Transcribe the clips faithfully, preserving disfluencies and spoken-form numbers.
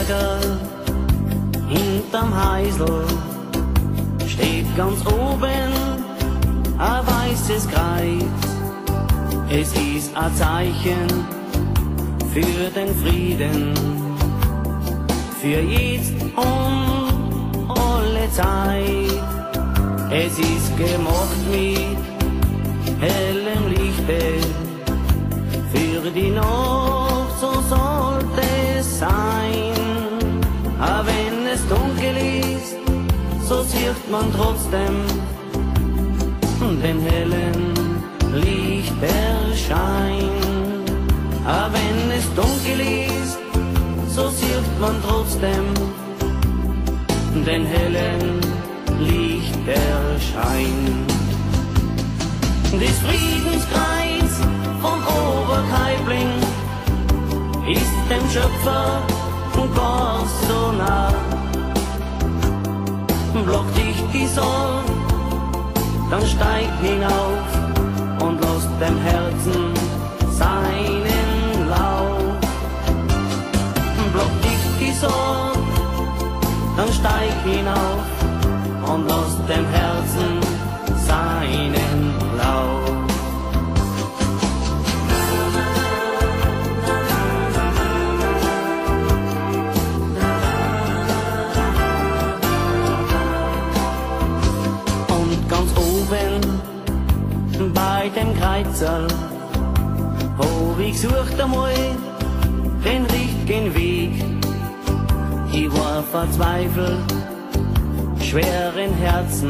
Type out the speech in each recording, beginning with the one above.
Berger hinterm Heisel steht ganz oben ein weißes Kreuz. Es ist ein Zeichen für den Frieden, für jetzt und alle Zeit. Es ist gemacht mit hellem Lichte, für die Nacht, so sollte es sein. Aber wenn es dunkel ist, so sieht man trotzdem den hellen Lichterschein. Aber wenn es dunkel ist, so sieht man trotzdem den hellen Lichterschein. Das Friedenskreuz von Oberkaibling ist dem Schöpfer gar so nah. Block dich die Sorge, dann steig hinauf und lass dem Herzen seinen Lauf. Block dich die Sorge, dann steig hinauf und lass dem Herzen seinen Lauf. Bei dem Kreuzel hab ich gesucht einmal den richtigen Weg. Ich war verzweifelt, schweren Herzen,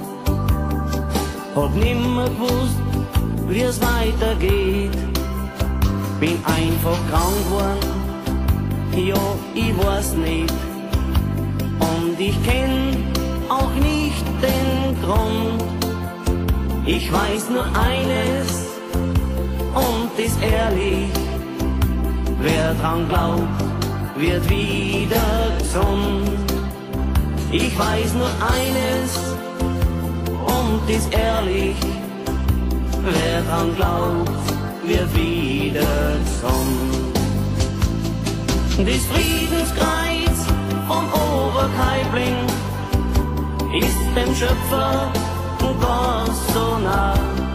hab nimmer gewusst, wie es weitergeht. Bin einfach krank geworden, ja, ich weiß nicht. Und ich kenn auch nicht den Grund. Ich weiß nur eines und ist ehrlich, wer dran glaubt, wird wieder gesund. Ich weiß nur eines und ist ehrlich, wer dran glaubt, wird wieder gesund. Das Friedenskreuz von Oberkaibling ist dem Schöpfer gar so nah.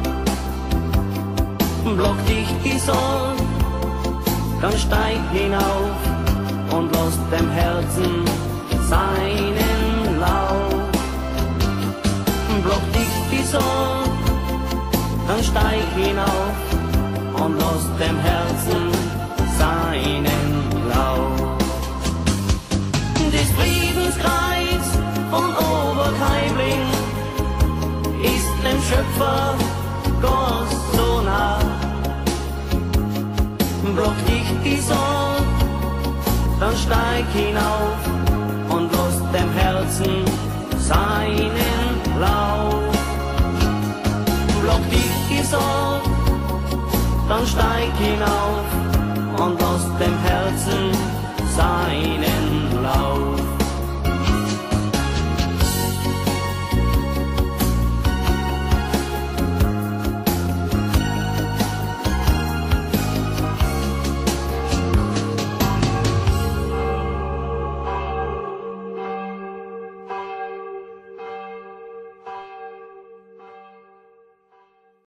Block dich die Sorge, dann steig hinauf und lass dem Herzen seinen Lauf. Block dich die Sorge, dann steig hinauf und lass dem Herzen seinen Lauf. Das Friedenskreuz von Oberkaibling ist dem Schöpfer gar so nah. Block dich die Sorge, dann steig hinauf und lass dem Herzen seinen Lauf. Block dich die Sorge, dann steig hinauf und lass dem Herzen